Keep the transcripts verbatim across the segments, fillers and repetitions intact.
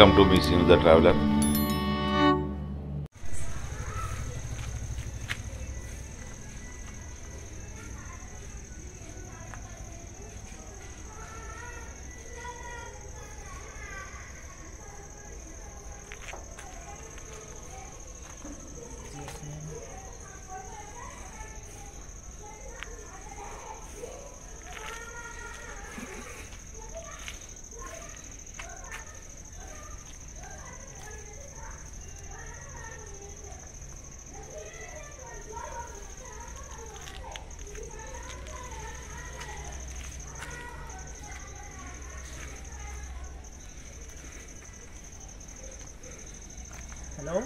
Welcome to Be Seen the Traveler. Hello?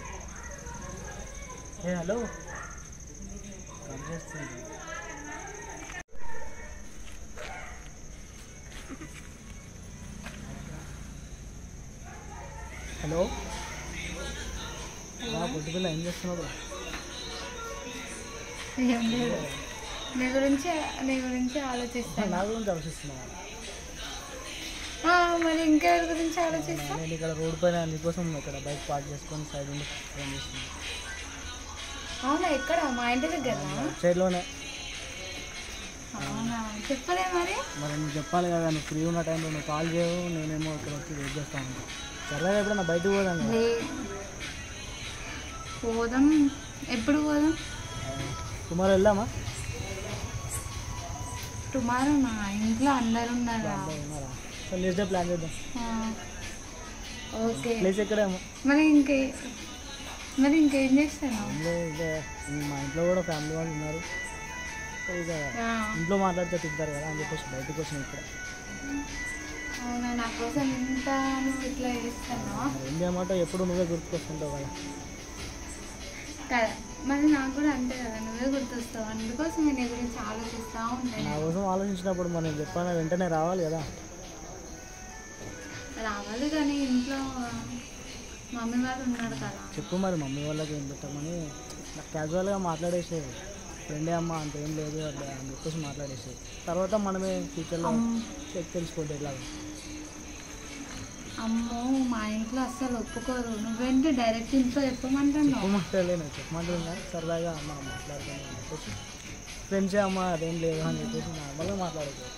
Hey, hello? Come just see. Hello? పొద్దు పిల్ల ఏం చేస్తున్నావు? ఏం లేదు, నీ గురించి నీ గురించి ఆలోచిస్తాను. నా గురించి ఆలోచిస్తున్నావా? మరి ఇంకెవరి గురించి ఆలోచిస్తా? నేను ఇక్కడ రోడ్ పైన నీకోసం ఇక్కడ బైక్ పార్క్ చేసుకొని సైడ్ ఉండి ఫోన్ చేస్తున్నాను. అవునా, ఎక్కడ? మా ఇంటి దగ్గర సైడ్లోనే. అవునా, చెప్పలే మరి. మరి నువ్వు చెప్పాలి కదా, నువ్వు ఫ్రీ ఉన్న టైంలో నువ్వు కాల్ చేయవు, నేనేమో ఇక్కడ వచ్చి వెయిట్ చేస్తా ఉంటాను. సరదాగా ఎప్పుడన్నా బయటకు పోదాం కదా? పోదాం. ఎప్పుడు పోదాం? టుమారో వెళ్దామా? టుమారో నా ఇంట్లో అందరు ఉన్నారా? ఉన్నారా? సో నెక్స్ట్ డే ప్లాన్ చేద్దాం. ఓకే. ప్లేస్ ఎక్కడేమో. మరి ఇంకే మరి ఇంకేం చేస్తాను? మా ఇంట్లో కూడా ఫ్యామిలీ వాళ్ళు ఉన్నారు, ఇక ఇంట్లో మాట్లాడితే తింటారు కదా అని చెప్పేసి బయటకు వచ్చిన ఇక్కడ. అవునా, నా కోసం ఇంత నువ్వు ఇట్లా చేస్తాను? ఏం చేయమంటే ఎప్పుడు నువ్వే గుర్తుకొస్తుంటావు కదా. కదా, మరి నాకు కూడా అంతే కదా, నువ్వే గుర్తొస్తావు. అందుకోసం నేను నీ గురించి ఆలోచిస్తూ ఉంటాను. నా కోసం ఆలోచించినప్పుడు మనం చెప్పాను వెంటనే రావాలి కదా. రావాలి కానీ ఇంట్లో మమ్మీ వాళ్ళు ఉన్నారు కదా. చెప్పు మరి మమ్మీ వాళ్ళకి ఏం పెట్టమని. క్యాజువల్గా మాట్లాడేసేది, ఫ్రెండే అమ్మ అంత ఏం లేదు అట్లా అని చెప్పేసి మాట్లాడేసేది. తర్వాత మనమే ఫ్యూచర్లో తెలుసుకోండి ఎట్లా. అమ్మో, మా ఇంట్లో అస్సలు ఒప్పుకోరు. నువ్వేంటి డైరెక్ట్ ఇంట్లో చెప్పమంటున్నావు? చెప్పమంటలేను, చెప్పమంటున్నా సరదాగా అమ్మ మాట్లాడుతాను అని చెప్పేసి. ఫ్రెండ్సే అమ్మ అదేం లేదు అని చెప్పేసి నార్మల్గా మాట్లాడుకోవచ్చు.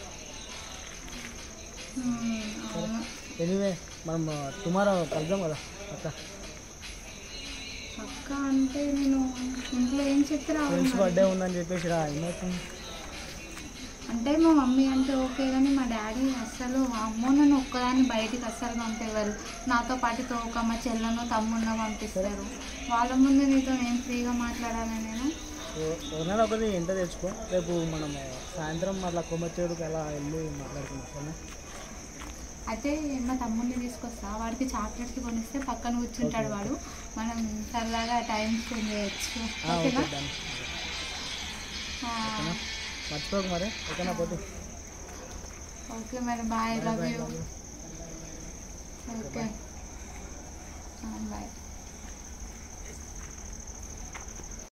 ఎనీవే మనం టుమారో కలుద్దాం కదా అక్క. అక్క అంటే నేను ఇంట్లో ఏం చెప్తారా? ఫ్రెండ్స్ బర్త్డే ఉందని చెప్పేసి రా. ఏమవుతుంది అంటే మా మమ్మీ అంటే ఓకే కానీ మా డాడీ అస్సలు అమ్మో నన్ను ఒక్కదాన్ని బయటికి అస్సలు పంపేవారు. నాతో పాటు తోక మా చెల్లెనో తమ్ముడినో పంపిస్తారు. వాళ్ళ ముందు నీతో ఏం ఫ్రీగా మాట్లాడాలి నేను? ఎవరైనా ఒకటి ఎంత తెచ్చుకో, రేపు మనం సాయంత్రం అట్లా కొమ్మచ్చేడుకు అలా వెళ్ళి మాట్లాడుకున్నాం. అయితే మా తమ్ముడిని తీసుకొస్తా, వాడికి చాక్లెట్స్ కొనిస్తే పక్కన కూర్చుంటాడు వాడు. మనం సరదాగా టైం స్పెండ్ చేయొచ్చు. ఓకేనా? మర్చిపోకు మరి. ఓకేనా? పోతే ఓకే మరి, bye, love you. Okay, bye.